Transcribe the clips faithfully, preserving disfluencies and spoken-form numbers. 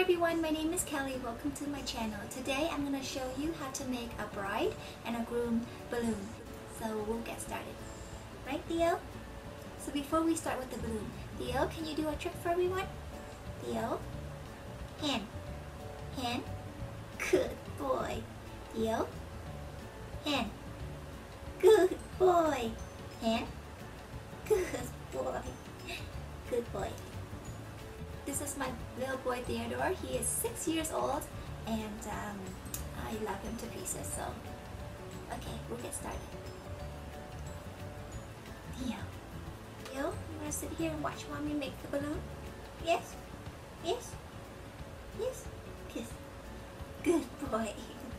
everyone, my name is Kelly. Welcome to my channel. Today I'm going to show you how to make a bride and a groom balloon. So we'll get started. Right, Theo? So before we start with the balloon, Theo, can you do a trick for everyone? Theo? Hand. Hand. Good boy. Theo? Hand. Good boy. Hand. Good boy. Good boy. This is my little boy Theodore. He is six years old and um, I love him to pieces. So, okay, we'll get started. Theo, Theo, you want to sit here and watch mommy make the balloon? Yes? Yes? Yes? Kiss. Good boy.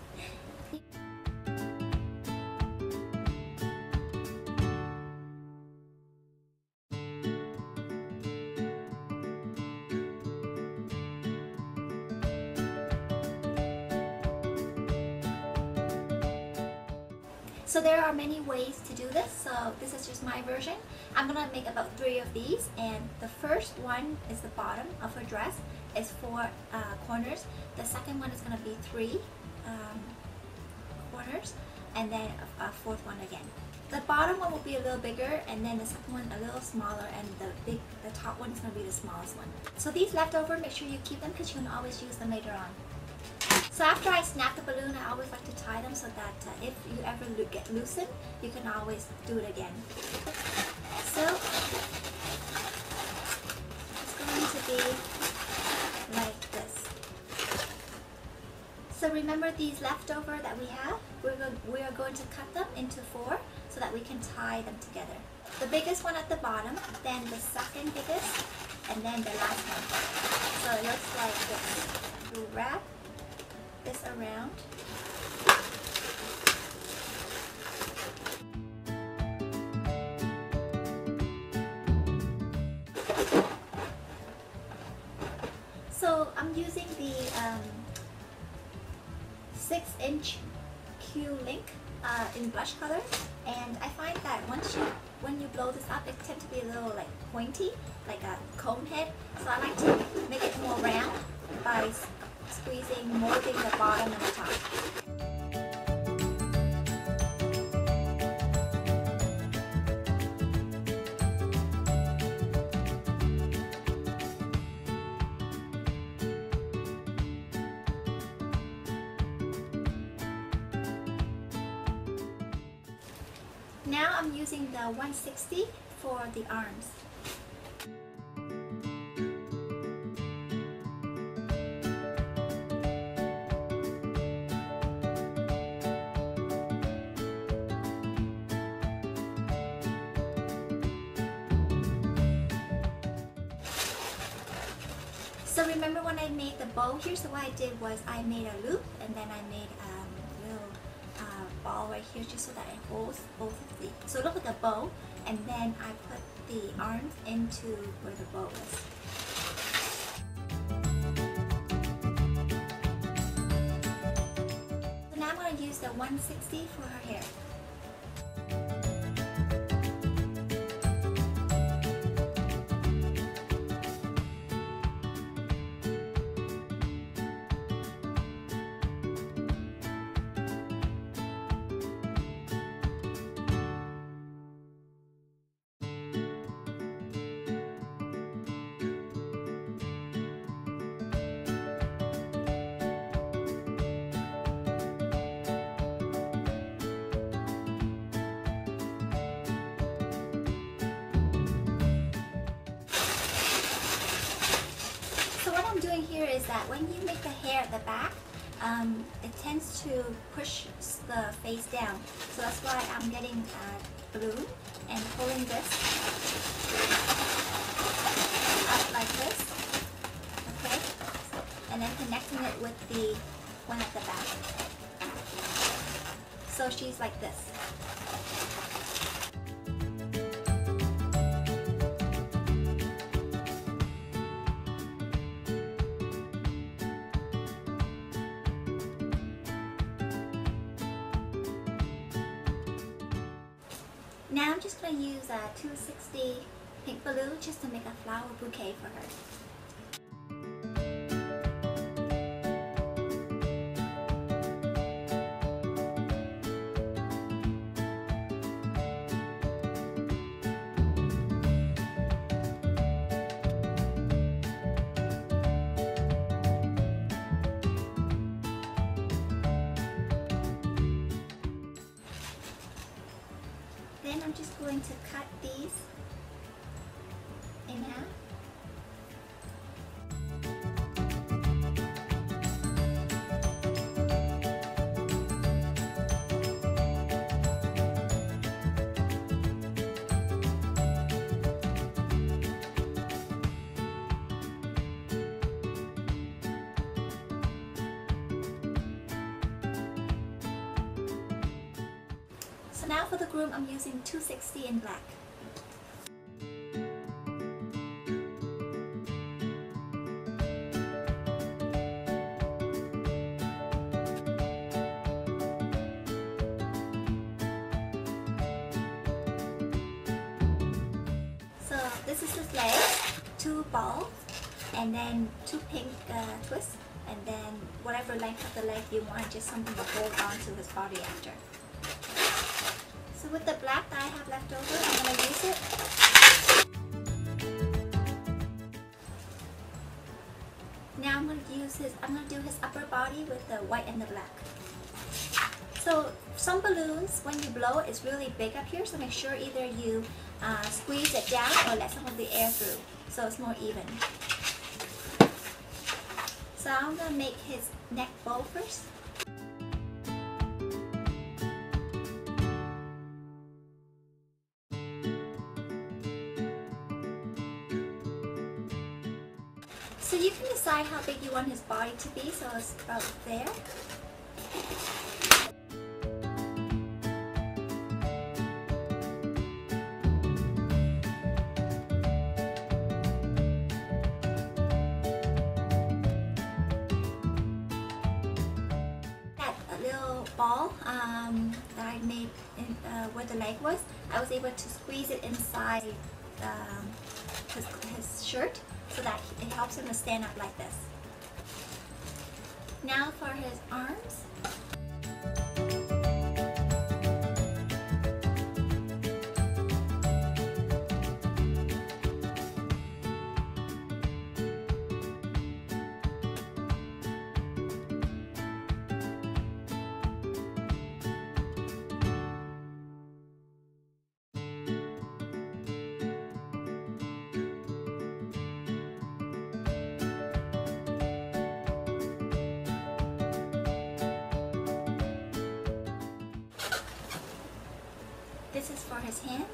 So there are many ways to do this, so this is just my version. I'm gonna make about three of these, and the first one is the bottom of her dress. It's four uh, corners. The second one is gonna be three um, corners, and then a, a fourth one again. The bottom one will be a little bigger, and then the second one a little smaller, and the big, the top one is gonna be the smallest one. So these leftover, make sure you keep them because you can always use them later on. So after I snap the balloon, I always like to tie them so that uh, if you ever lo get loosened, you can always do it again. So it's going to be like this. So remember these leftover that we have? We're go we are going to cut them into four so that we can tie them together. The biggest one at the bottom, then the second biggest, and then the last one. So it looks like this. You wrap this around. So I'm using the um, six inch Q link uh, in blush color, and I find that once you when you blow this up, it tends to be a little like pointy, like a cone head. So I like to make it more round by squeezing, molding the bottom and the top. Now I'm using the one sixty for the arms. So remember when I made the bow here, so what I did was I made a loop and then I made um, a little uh, ball right here just so that it holds both of the, so it looks like a bow, and then I put the arms into where the bow is. So now I'm going to use the one sixty for her hair. Doing here is that when you make the hair at the back, um, it tends to push the face down. So that's why I'm getting a balloon and pulling this up like this, okay, and then connecting it with the one at the back. So she's like this. Now I'm just going to use a two sixty pink balloon just to make a flower bouquet for her. then I'm just going to cut these in half. So now for the groom, I'm using two sixty in black. So this is his leg, two balls, and then two pink uh, twists, and then whatever length of the leg you want, just something to hold on to his body after. So with the black that I have left over, I'm going to use it. Now I'm going to use his, I'm going to do his upper body with the white and the black. So some balloons, when you blow, it's really big up here, so make sure either you uh, squeeze it down or let some of the air through, so it's more even. So I'm going to make his neck bow first. So you can decide how big you want his body to be, so it's about there. That little ball um, that I made in, uh, where the leg was, I was able to squeeze it inside um, his, his shirt, so that it helps him to stand up like this. Now for his arms. This is for his hands.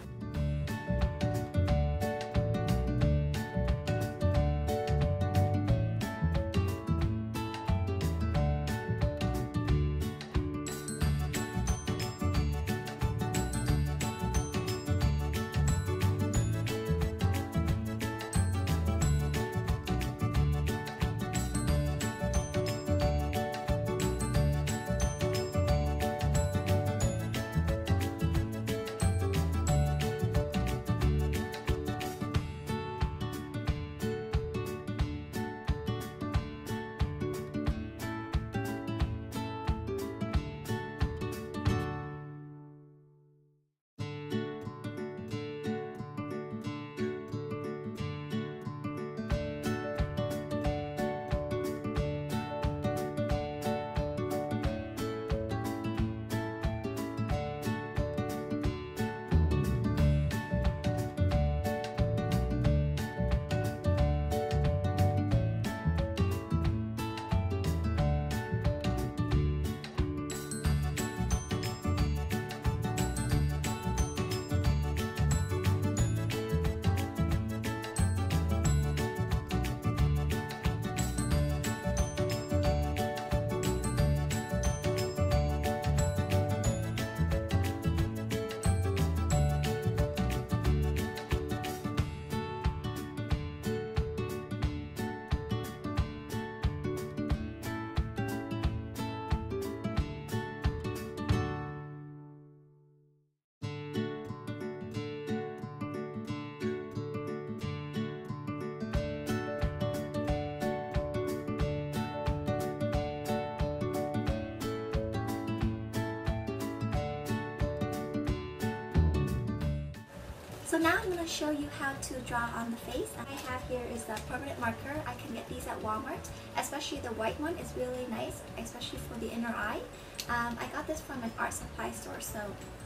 So now I'm going to show you how to draw on the face. I have here is a permanent marker. I can get these at Walmart, especially the white one is really nice, especially for the inner eye. Um, I got this from an art supply store, so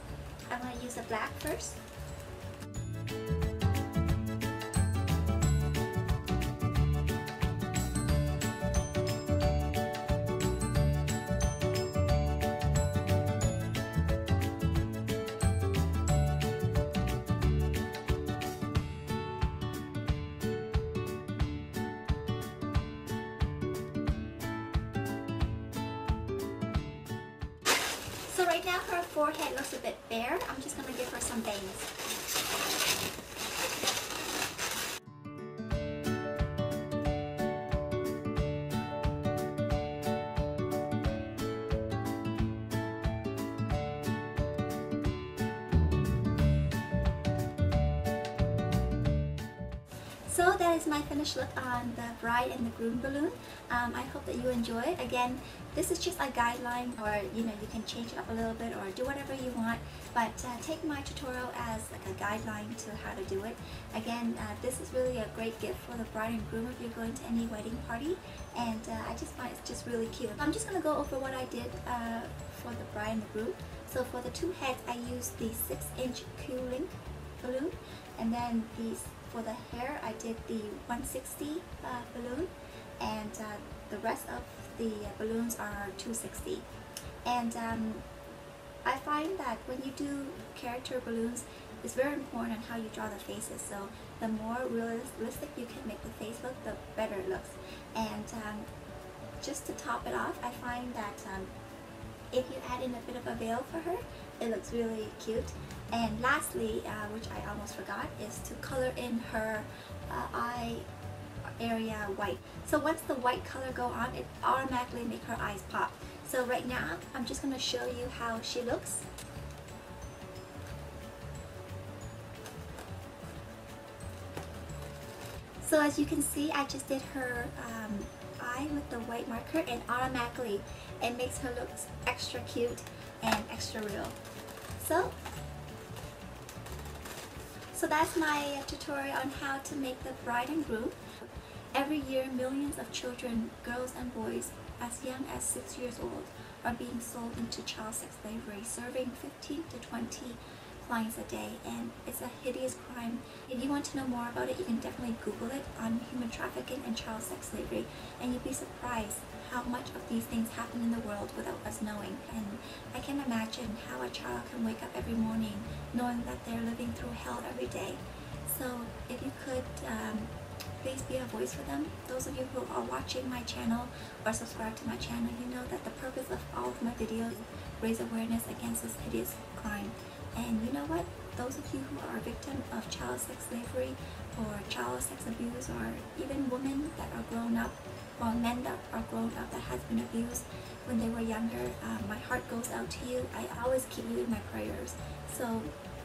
I'm going to use the black first. So right now her forehead looks a bit bare. I'm just going to give her some bangs. So that is my finished look on the bride and the groom balloon. Um, I hope that you enjoy it. Again, this is just a guideline, or you know, you can change it up a little bit or do whatever you want, but uh, take my tutorial as like a guideline to how to do it. Again, uh, this is really a great gift for the bride and groom if you're going to any wedding party, and uh, I just find it's just really cute. I'm just going to go over what I did uh, for the bride and the groom. So for the two heads, I used the six inch Q-link balloon, and then these for the hair, I did the one sixty uh, balloon, and uh, the rest of the balloons are two sixty. And um, I find that when you do character balloons, it's very important how you draw the faces. So the more realistic you can make the face look, the better it looks. And um, just to top it off, I find that um, if you add in a bit of a veil for her, it looks really cute. And lastly, uh, which I almost forgot, is to color in her uh, eye area white. So once the white color go on, it automatically make her eyes pop. So right now, I'm just going to show you how she looks. So as you can see, I just did her um, eye with the white marker, and automatically it makes her look extra cute and extra real. So So that's my tutorial on how to make the bride and groom. Every year, millions of children, girls and boys, as young as six years old, are being sold into child sex slavery, serving fifteen to twenty clients a day, and it's a hideous crime. If you want to know more about it, you can definitely Google it on human trafficking and child sex slavery, and you'd be surprised how much of these things happen in the world without us knowing. And I can imagine how a child can wake up every morning knowing that they're living through hell every day. So if you could um, please be a voice for them. Those of you who are watching my channel or subscribe to my channel, you know that the purpose of all of my videos is raise awareness against this hideous crime. And you know what? Those of you who are a victim of child sex slavery or child sex abuse, or even women that are grown up, or men that are grown up that has been abused when they were younger, um, my heart goes out to you. I always keep you in my prayers. So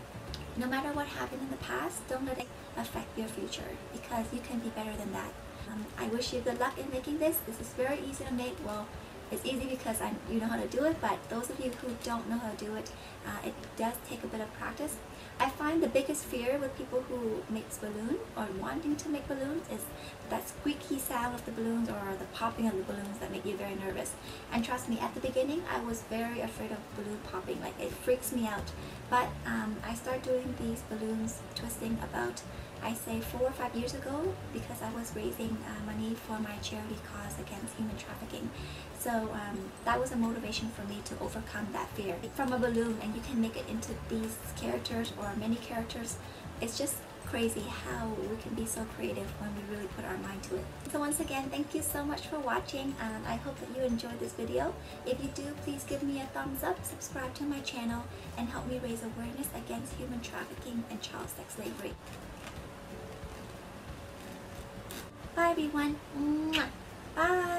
no matter what happened in the past, don't let it affect your future, because you can be better than that. Um, I wish you good luck in making this. This is very easy to make. Well, it's easy because I, you know how to do it, but those of you who don't know how to do it, uh, it does take a bit of practice. I find the biggest fear with people who make balloon or wanting to make balloons is that squeaky sound of the balloons or the popping of the balloons that make you very nervous. And trust me, at the beginning I was very afraid of balloon popping. Like, it freaks me out. But um, I started doing these balloons twisting about, I say, four or five years ago, because I was raising uh, money for my charity cause against human trafficking. So um, that was a motivation for me to overcome that fear. From a balloon, and you can make it into these characters or many characters. It's just crazy how we can be so creative when we really put our mind to it. So once again, thank you so much for watching, and I hope that you enjoyed this video. If you do, please give me a thumbs up, subscribe to my channel, and help me raise awareness against human trafficking and child sex slavery. Bye everyone. Bye.